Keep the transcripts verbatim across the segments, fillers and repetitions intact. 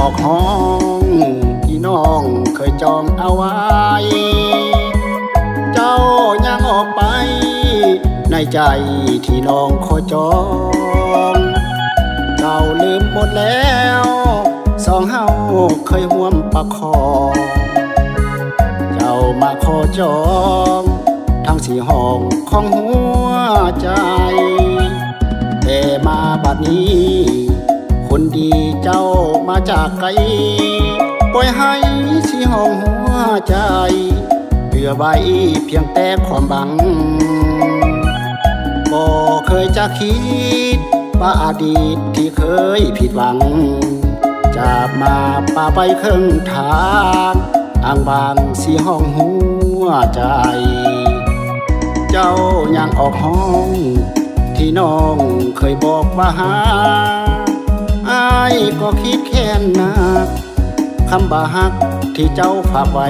อกห้องที่น้องเคยจองเอาไว้เจ้ายังออกไปในใจที่น้องขอจองเจ้าลืมหมดแล้วสองเฮาเคยห่วมประคองเจ้ามาขอจองทั้งสี่ห้องของหัวใจแต่มาบัดนี้คนดีเจ้ามาจากไกลปล่อยให้สี่ห้องหัวใจเหลือไว้เพียงแต่ความบังบ่เคยจะคิดว่าอดีตที่เคยผิดหวังจะมาป่าไปครึ่งทางอ้างบางสี่ห้องหัวใจเจ้ายังออกห้องที่น้องเคยบอกว่าหาอ้ายก็คิดแค่นักคำบ่ฮักที่เจ้าฝากไว้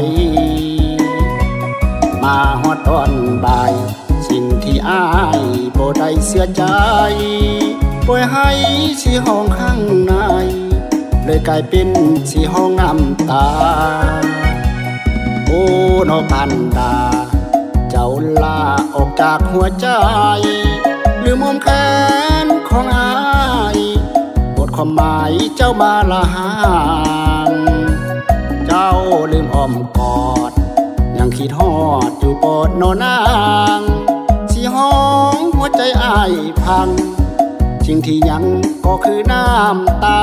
มาฮอดตอนบ่ายสิ่งที่อ้ายบ่ได้เสียใจปล่อยให้สีห้องข้างในเลยกลายเป็นสีห้องน้ำตาโอ้นอกันดาเจ้าลาออกจากหัวใจหรือมุมแขนของอ้ายหมดความหมายเจ้ามาละห่างเจ้าลืมอ้อมกอดยังคิดฮอดอยู่ปอดนอนนางสีห้องหัวใจอ้ายพังสิ่งที่ยังก็คือน้ำตา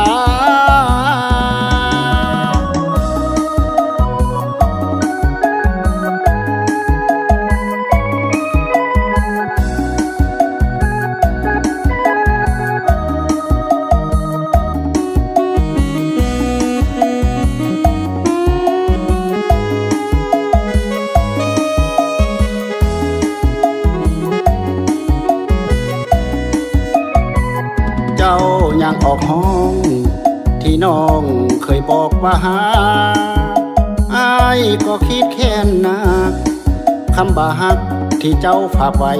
เจ้ายังออกห้องที่น้องเคยบอกว่าหาอ้ายก็คิดแค่นักคำบ่ฮักที่เจ้าฝากไว้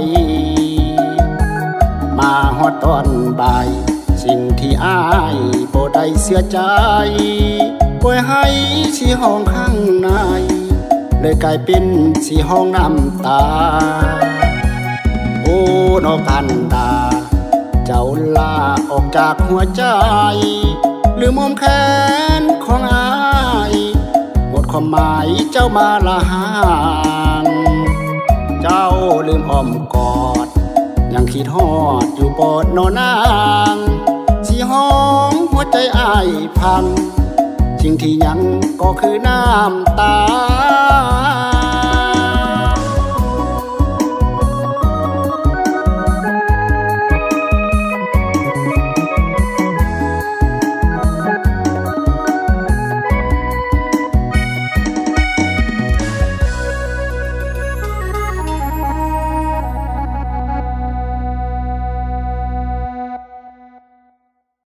มาฮอดตอนบ่ายสิ่งที่อ้ายบ่ได้เสียใจปล่อยให้สีห้องข้างในเลยกลายเป็นสีห้องน้ำตาโอ้นอกันดาเจ้าลาออกจากหัวใจหรือมุมแขนของอ้ายหมดความหมายเจ้ามาละห่างเจ้าลืมอ้อมกอดยังคิดฮอดอยู่ปอดนอนนางสีห้องหัวใจอ้ายพังสิ่งที่ยังก็คือน้ำตา